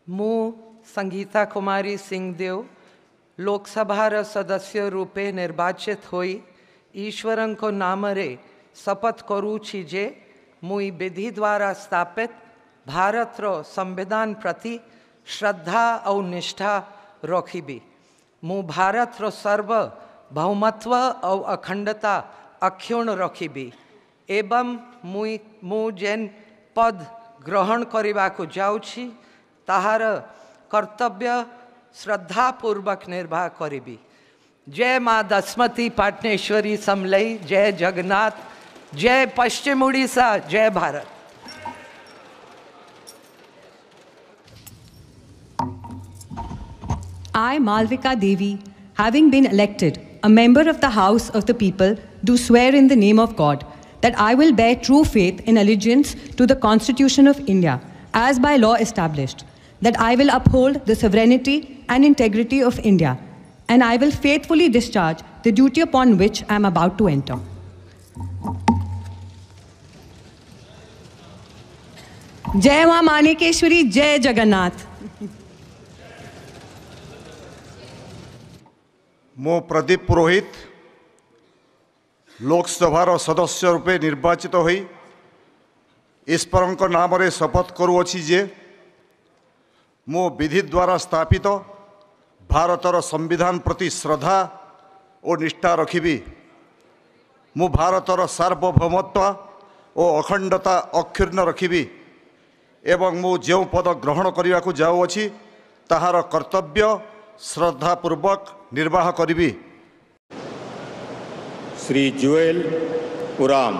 मु संगीता कुमारी सिंहदेव लोकसभार सदस्य रूपे निर्वाचित होई ईश्वरन को नाम रे शपथ करूची जे मुई विधि द्वारा स्थापित भारत रो संविधान प्रति श्रद्धा और निष्ठा रखिबी। मु भारत रो सार्वभौमत्व और अखंडता अक्षुण्ण रखिबी एवं मु जेन पद ग्रहण करने को जाऊँगी ताहार कर्तव्य श्रद्धापूर्वक निर्वाह करिबी। जय माँ दशमती पाटनेश्वरी समलई, जय जगन्नाथ, जय पश्चिम उड़ीसा, जय Bharat. I, Malvika Devi, having been elected a member of the House of the People, do swear in the name of God that I will bear true faith and allegiance to the Constitution of India as by law established, that I will uphold the sovereignty and integrity of India, and I will faithfully discharge the duty upon which I am about to enter. Jai Maa Manekeshwari, Jai Jagannath. मो प्रदीप पुरोहित लोकसभार सदस्य रूपे निर्वाचित होई ईश्वर को नाम रे शपथ करुअछि जे मो विधि द्वारा स्थापित भारतर संविधान प्रति श्रद्धा और निष्ठा रखिबी। मु भारतर सार्वभौमत्व और अखंडता अक्षुण्ण रखिबी एवं मु जो पद ग्रहण करने को जाऊँगी ताहार कर्तव्य श्रद्धापूर्वक निर्वाह करिबी। श्री जुएल उराम।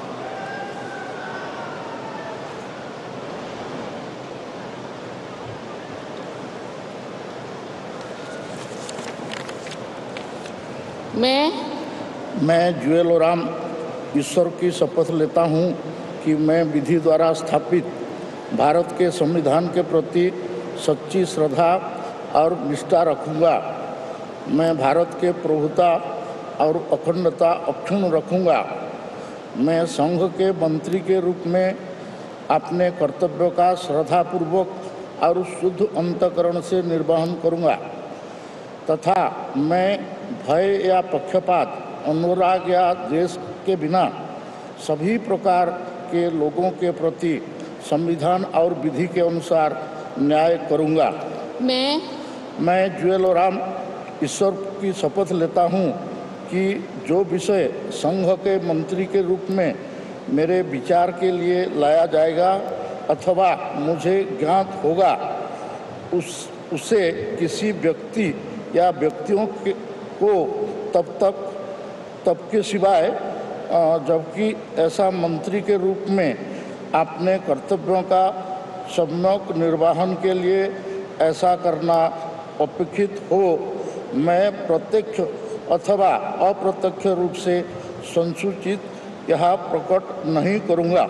मैं जुएल उराम ईश्वर की शपथ लेता हूं कि मैं विधि द्वारा स्थापित भारत के संविधान के प्रति सच्ची श्रद्धा और निष्ठा रखूंगा। मैं भारत के प्रभुता और अखंडता अक्षुण्ण रखूंगा। मैं संघ के मंत्री के रूप में अपने कर्तव्यों का श्रद्धापूर्वक और शुद्ध अंतःकरण से निर्वहन करूंगा तथा मैं भय या पक्षपात, अनुराग या द्वेष के बिना सभी प्रकार के लोगों के प्रति संविधान और विधि के अनुसार न्याय करूंगा। मैं जुएल उराम ईश्वर की शपथ लेता हूं कि जो विषय संघ के मंत्री के रूप में मेरे विचार के लिए लाया जाएगा अथवा मुझे ज्ञात होगा उसे किसी व्यक्ति या व्यक्तियों को तब के सिवाय जबकि ऐसा मंत्री के रूप में अपने कर्तव्यों का सम्यक निर्वहन के लिए ऐसा करना अपेक्षित हो मैं प्रत्यक्ष अथवा अप्रत्यक्ष रूप से संसूचित यह प्रकट नहीं करूंगा।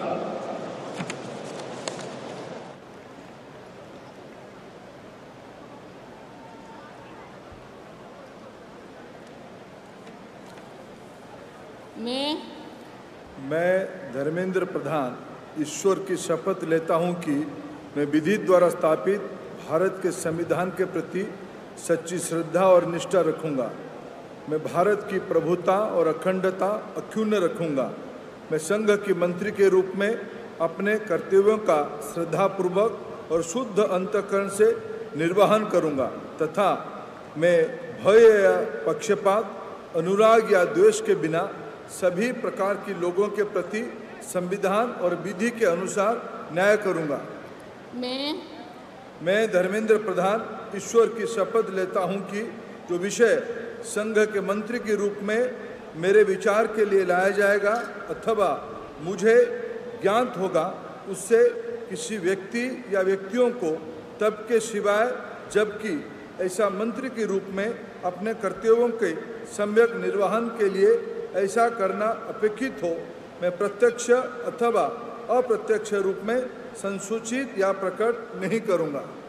मैं धर्मेंद्र प्रधान ईश्वर की शपथ लेता हूं कि मैं विधि द्वारा स्थापित भारत के संविधान के प्रति सच्ची श्रद्धा और निष्ठा रखूंगा। मैं भारत की प्रभुता और अखंडता अक्षुण्ण रखूंगा। मैं संघ की मंत्री के रूप में अपने कर्तव्यों का श्रद्धापूर्वक और शुद्ध अंतःकरण से निर्वहन करूंगा तथा मैं भय या पक्षपात, अनुराग या द्वेष के बिना सभी प्रकार की लोगों के प्रति संविधान और विधि के अनुसार न्याय करूंगा। मैं धर्मेंद्र प्रधान ईश्वर की शपथ लेता हूं कि जो विषय संघ के मंत्री के रूप में मेरे विचार के लिए लाया जाएगा अथवा मुझे ज्ञात होगा उससे किसी व्यक्ति या व्यक्तियों को तब के सिवाय जबकि ऐसा मंत्री के रूप में अपने कर्तव्यों के सम्यक निर्वहन के लिए ऐसा करना अपेक्षित हो मैं प्रत्यक्ष अथवा अप्रत्यक्ष रूप में संसूचित या प्रकट नहीं करूंगा।